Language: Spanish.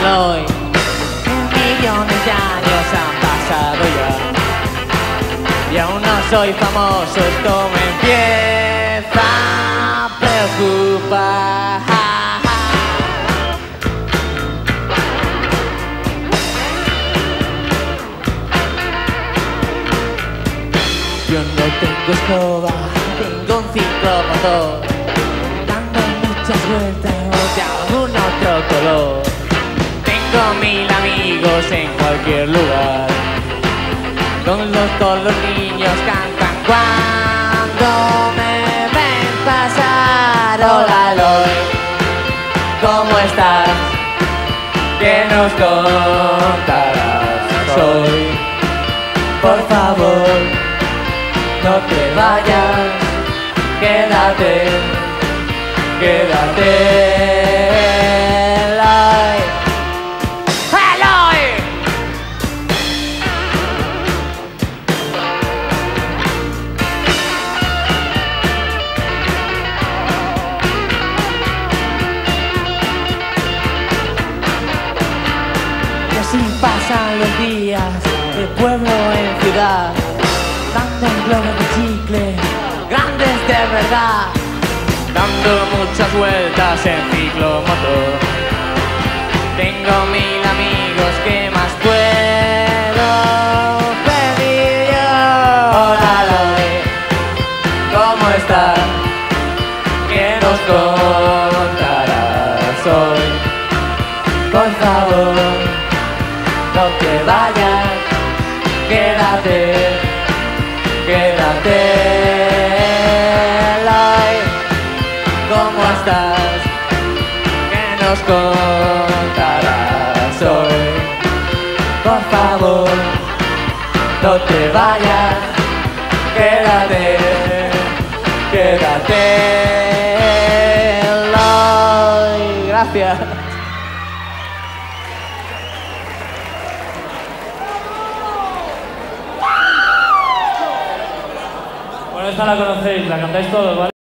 Eloy. 1.000.000 de años han pasado ya y aún no soy famoso, esto me empieza a preocupar. Yo no tengo escoba, tengo un ciclomotor, dando muchas vueltas de algún otro color. Tengo 1000 amigos en cualquier lugar, todos los niños cantan cuando me ven pasar. Hola Eloy, ¿cómo estás? ¿Qué nos contarás hoy? Por favor, no te vayas, quédate, quédate, Eloy. ¡Eloy! Y así pasan los días, de pueblo en ciudad, dando globos de chicle, grandes de verdad, dando muchas vueltas en ciclomotor. Tengo 1000 amigos, ¿qué más puedo pedir yo? Hola Eloy, ¿cómo estás? ¿Qué nos contarás hoy? Por favor, no te vayas, quédate, quédate, Eloy. ¿Cómo estás? ¿Qué nos contarás hoy? Por favor, no te vayas, quédate, quédate, Eloy. Gracias. Bueno, esta la conocéis, la cantáis todos, ¿vale?